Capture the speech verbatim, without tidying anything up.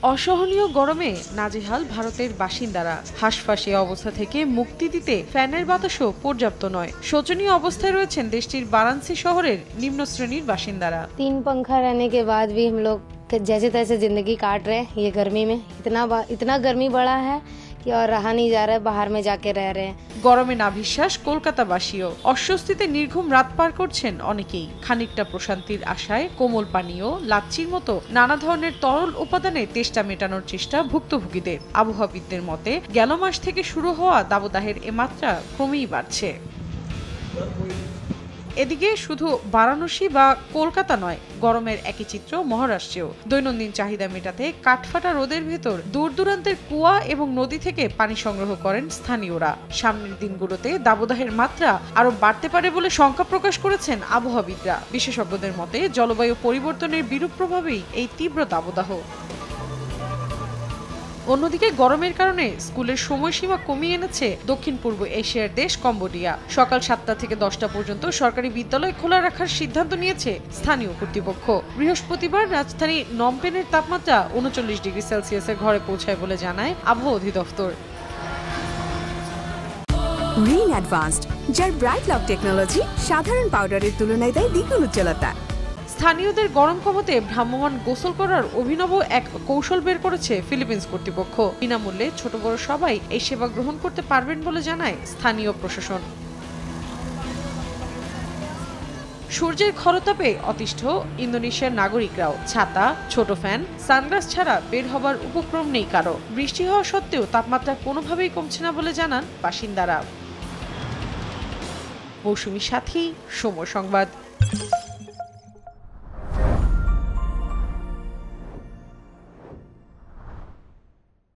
অসহনীয় গরমে নাজেহাল ভারতের বাসিন্দারা। হাঁসফাঁসে অবস্থা থেকে মুক্তি দিতে ফ্যানের বাতাসও পর্যাপ্ত নয়। শোচনীয় অবস্থায় রয়েছেন দেশটির বারাণসী শহরের নিম্ন শ্রেণীর বাসিন্দারা। तीन पंखा रहने के बाद भी हम लोग जैसे तैसे जिंदगी काट रहे हैं। ये गर्मी में इतना इतना गर्मी बढ़ा है कि और रहा नहीं जा रहा है, बाहर में जाके रह रहे हैं। গরমে নাভিশ্বাস কলকাতাবাসীও। অস্বস্তিতে নির্ঘুম রাত পার করছেন অনেকেই। খানিকটা প্রশান্তির আশায় কোমল পানীয়, লাচ্ছির মতো নানা ধরনের তরল উপাদানে তেষ্টা মেটানোর চেষ্টা ভুক্তভোগীদের। আবহাওয়াবিদদের মতে গেল মাস থেকে শুরু হওয়া দাবদাহের এ মাত্রা ক্রমেই বাড়ছে। এদিকে শুধু বারাণসী বা কলকাতা নয়, গরমের একই চিত্র মহারাষ্ট্রেও। দৈনন্দিন চাহিদা মেটাতে কাঠফাটা রোদের ভেতর দূর দূরান্তের কুয়া এবং নদী থেকে পানি সংগ্রহ করেন স্থানীয়রা। সামনের দিনগুলোতে দাবদাহের মাত্রা আরো বাড়তে পারে বলে শঙ্কা প্রকাশ করেছেন আবহাওয়াবিদরা। বিশেষজ্ঞদের মতে জলবায়ু পরিবর্তনের বিরূপ প্রভাবেই এই তীব্র দাবদাহ। অন্যদিকে গরমের কারণে স্কুলের সময়সীমা কমিয়ে এনেছে দক্ষিণ পূর্ব এশিয়ার দেশ কম্বোডিয়া। সকাল সাতটা থেকে দশটা পর্যন্ত সরকারি বিদ্যালয় খোলা রাখার সিদ্ধান্ত নিয়েছে স্থানীয় কর্তৃপক্ষ। বৃহস্পতিবার রাজধানী নমপেনের তাপমাত্রা উনচল্লিশ ডিগ্রি সেলসিয়াসের ঘরে পৌঁছায় বলে জানায় আবহাওয়া অধিদপ্তর। রিন অ্যাডভান্সড, যার ব্রাইট লক টেকনোলজি সাধারণ পাউডারের তুলনায় দেয় দ্বিগুণ উজ্জ্বলতা। স্থানীয়দের গরম কমাতে ভ্রাম্যমাণ গোসল করার অভিনব এক কৌশল বের করেছে ফিলিপিন্স কর্তৃপক্ষ। বিনামূল্যে ছোট বড় সবাই এই সেবা গ্রহণ করতে পারবেন বলে জানায় স্থানীয় প্রশাসন। সূর্যের খরতাপে অতিষ্ঠ ইন্দোনেশিয়ার নাগরিকরাও ছাতা, ছোট ফ্যান, সানগ্লাস ছাড়া বের হবার উপক্রম নেই কারো। বৃষ্টি হওয়া সত্ত্বেও তাপমাত্রা কোনোভাবেই কমছে না বলে জানান বাসিন্দারা। মৌসুমী সাথী, সময় সংবাদ।